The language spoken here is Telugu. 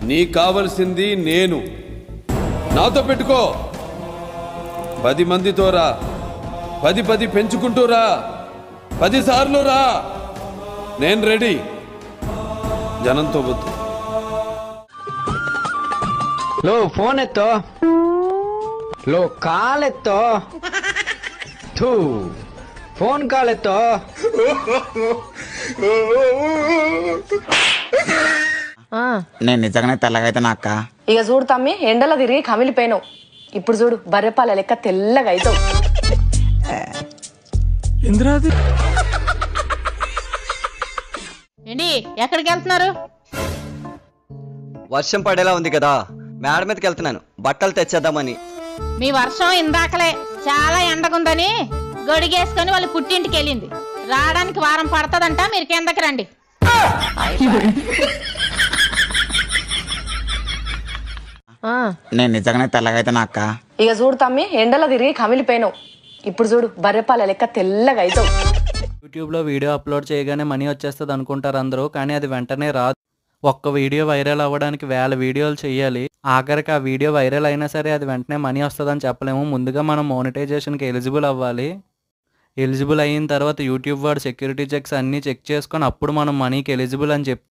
నీకు కావలసింది నేను. నాతో పెట్టుకో. 10 మందితో రా. 10 పెంచుకుంటూ రా. 10 సార్లు రా. నేను రెడీ. జనంతో వద్దు. లో ఫోన్ ఎత్తో. లో కాల్ ఎత్తో. తూ ఫోన్ కాల్ ఎత్తో. నేను నిజంగానే తెల్లగైతే నాక్క. ఇక చూడు తమ్మి, ఎండలో తిరిగి కమిలిపోయినావు. ఇప్పుడు చూడు బర్రెపాల లెక్క తెల్లగా అవుతావు. ఏంటి ఎక్కడికి వెళ్తున్నారు? వర్షం పడేలా ఉంది కదా, మేడ మీదకి వెళ్తున్నాను బట్టలు తెచ్చేద్దామని. మీ వర్షం ఇందాకలే చాలా ఎండగుందని గొడిగేసుకొని వాళ్ళు పుట్టింటికి వెళ్ళింది. రావడానికి వారం పడతదంట. మీరు కిందకి రండి. నేను నిజంగానే తెల్లగైతే నాక్క. ఇక చూడు తమ్మి, ఎండలో తిరిగి కమిలిపోయినావు. ఇప్పుడు చూడు బర్రెపాల లెక్క తెల్లగా అవుతావు. యూట్యూబ్లో వీడియో అప్లోడ్ చేయగానే మనీ వచ్చేస్తుంది అనుకుంటారు అందరూ, కానీ అది వెంటనే రాదు. ఒక్క వీడియో వైరల్ అవ్వడానికి 1000 వీడియోలు చేయాలి. ఆఖరికి ఆ వీడియో వైరల్ అయినా సరే అది వెంటనే మనీ వస్తుందని చెప్పలేము. ముందుగా మనం మోనిటైజేషన్కి ఎలిజిబుల్ అవ్వాలి. ఎలిజిబుల్ అయిన తర్వాత యూట్యూబ్ వాడు సెక్యూరిటీ చెక్స్ అన్నీ చెక్ చేసుకొని అప్పుడు మనం మనీకి ఎలిజిబుల్ అని